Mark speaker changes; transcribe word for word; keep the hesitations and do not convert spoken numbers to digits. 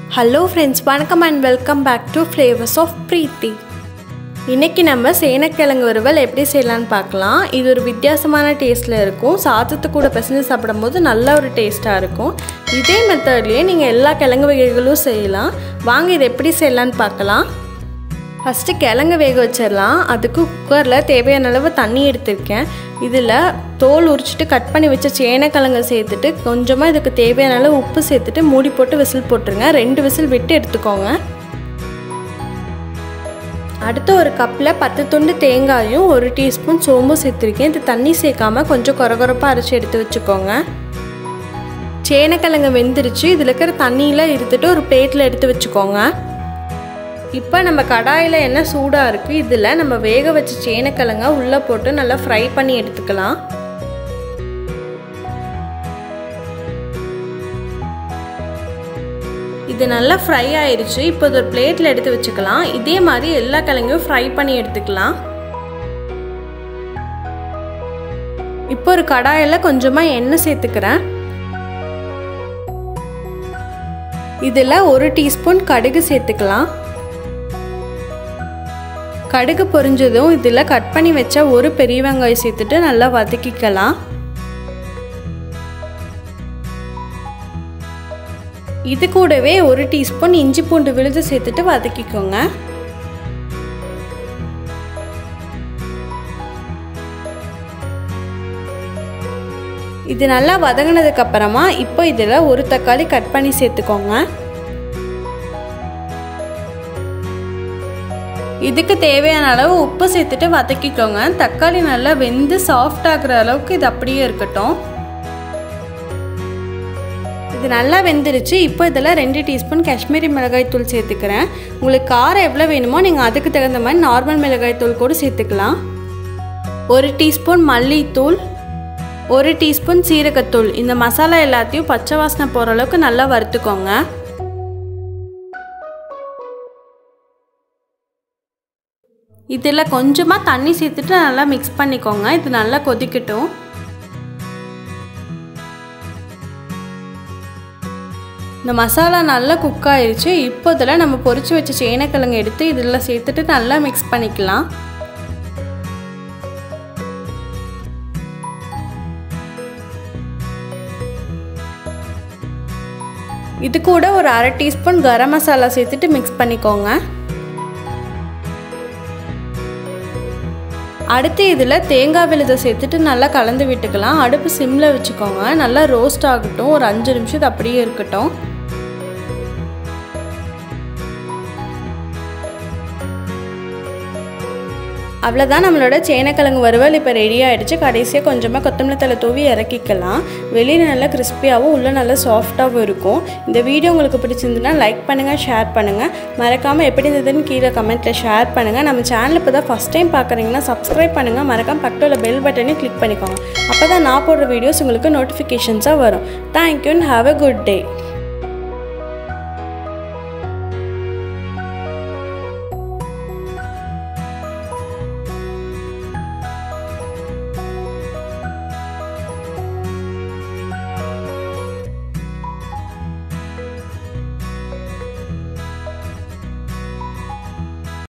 Speaker 1: Hello friends, welcome and welcome back to Flavors of Preeti. இன்னைக்கு நம்ம சேனக்கிழங்கு வறுவல் எப்படி செய்யலாம்னு பார்க்கலாம். இது ஒரு வித்தியாசமான டேஸ்ட்ல இருக்கும். சாதத்து கூட பிசைஞ்சு சாப்பிடும்போது நல்ல ஒரு டேஸ்டா இருக்கும். இதே மெத்தட்லயே நீங்க எல்லா கிழங்கு வகைகளும் செய்யலாம். வாங்க இத எப்படி செய்யலாம்னு பார்க்கலாம். ஃபர்ஸ்ட் கிழங்கு வேக வச்சிரலாம். அதுக்கு குக்கர்ல தேவையான அளவு தண்ணி எடுத்துர்க்கேன். இதுல தோல் உரிச்சிட்டு கட் பண்ணி வச்ச சேனக்கிழங்கு சேர்த்துட்டு கொஞ்சமா இதுக்கு தேவையான அளவு உப்பு சேர்த்துட்டு மூடி போட்டு விசில் போட்டுருங்க. ரெண்டு விசில் விட்டு எடுத்துக்கோங்க. அடுத்து ஒரு கப்ல பத்து துண்டு தேங்காயும் ஒரு டீஸ்பூன் சோம்பு சேர்த்துருக்கேன். இது தண்ணி சேர்க்காம கொஞ்சம் கொரகொரப்பா அரைச்சி எடுத்து வச்சுக்கோங்க. சேனக்கிழங்கு வெந்துருச்சு. இதில் இருக்கிற தண்ணியெலாம் இருந்துட்டு ஒரு பிளேட்டில் எடுத்து வச்சுக்கோங்க. இப்போ நம்ம கடாயில் எண்ணெய் சூடாக இருக்குது. இதில் நம்ம வேக வச்ச சேனக்கிழங்க உள்ளே போட்டு நல்லா ஃப்ரை பண்ணி எடுத்துக்கலாம். இது நல்லா ஃப்ரை ஆயிடுச்சு. இப்போ இது ஒரு பிளேட்டில் எடுத்து வச்சுக்கலாம். இதே மாதிரி எல்லா கிழங்கையும் ஃப்ரை பண்ணி எடுத்துக்கலாம். இப்போ ஒரு கடாயில் கொஞ்சமாக எண்ணெய் சேர்த்துக்கிறேன். இதில் ஒரு டீஸ்பூன் கடுகு சேர்த்துக்கலாம். கடுகு பொரிஞ்சதும் இதில் கட் பண்ணி வச்ச ஒரு பெரிய வெங்காயம் சேர்த்துட்டு நல்லா வதக்கிக்கலாம். இது கூடவே ஒரு டீஸ்பூன் இஞ்சி பூண்டு விழுது சேர்த்துட்டு வதக்கிக்கோங்க. இது நல்லா வதங்கினதுக்கு அப்புறமா இப்போ இதில் ஒரு தக்காளி கட் பண்ணி சேர்த்துக்கோங்க. இதுக்கு தேவையான அளவு உப்பு சேர்த்துட்டு வதக்கிக்கோங்க. தக்காளி நல்லா வெந்து சாஃப்ட் ஆகுற அளவுக்கு இது அப்படியே இருக்கட்டும். இது நல்லா வெந்துருச்சு. இப்போ இதில் ரெண்டு டீஸ்பூன் காஷ்மீரி மிளகாய் தூள் சேர்த்துக்கிறேன். உங்களுக்கு காரம் எவ்வளோ வேணுமோ நீங்கள் அதுக்கு தகுந்த மாதிரி நார்மல் மிளகாய் தூள் கூட சேர்த்துக்கலாம். ஒரு டீஸ்பூன் மல்லித்தூள், ஒரு டீஸ்பூன் சீரகத்தூள். இந்த மசாலா எல்லாத்தையும் பச்சை வாசனை போகிற அளவுக்கு நல்லா வறுத்துக்கோங்க. இதில் கொஞ்சமாக தண்ணி சேர்த்துட்டு நல்லா மிக்ஸ் பண்ணிக்கோங்க. இது நல்லா கொதிக்கட்டும். இந்த மசாலா நல்லா குக் ஆயிடுச்சு. இப்போ இதில் நம்ம பொரிச்சு வச்ச சேனக்கிழங்கு எடுத்து இதில் சேர்த்துட்டு நல்லா மிக்ஸ் பண்ணிக்கலாம். இது கூட ஒரு அரை டீஸ்பூன் கரம் மசாலா சேர்த்துட்டு மிக்ஸ் பண்ணிக்கோங்க. அடுத்து இதில் தேங்காய் விழுதை சேர்த்துட்டு நல்லா கலந்து விட்டுக்கலாம். அடுப்பு சிம்மில் வச்சுக்கோங்க. நல்லா ரோஸ்ட் ஆகட்டும். ஒரு அஞ்சு நிமிஷம் இது அப்படியே இருக்கட்டும். அவ்வளோதான், நம்மளோட சேனக்கிழங்கு வறுவல் இப்போ ரெடி ஆகிடுச்சு. கடைசியாக கொஞ்சமாக கொத்தமல்லி தழை தூவி இறக்கிக்கலாம். வெளியில் நல்லா கிறிஸ்பியாகவும் உள்ளே நல்லா சாஃப்டாகவும் இருக்கும். இந்த வீடியோ உங்களுக்கு பிடிச்சிருந்துன்னா லைக் பண்ணுங்கள், ஷேர் பண்ணுங்கள். மறக்காமல் எப்படி இருந்ததுன்னு கீழே கமெண்ட்டில் ஷேர் பண்ணுங்கள். நம்ம சேனல் இப்போ தான் ஃபஸ்ட் டைம் பார்க்குறீங்கன்னா சப்ஸ்கிரைப் பண்ணுங்கள். மறக்காமல் பக்கத்தில் பெல் பட்டனையும் கிளிக் பண்ணிக்கோங்க. அப்போ தான் நான் போடுற வீடியோஸ் உங்களுக்கு நோட்டிஃபிகேஷன்ஸாக வரும். Thank you and have a good day.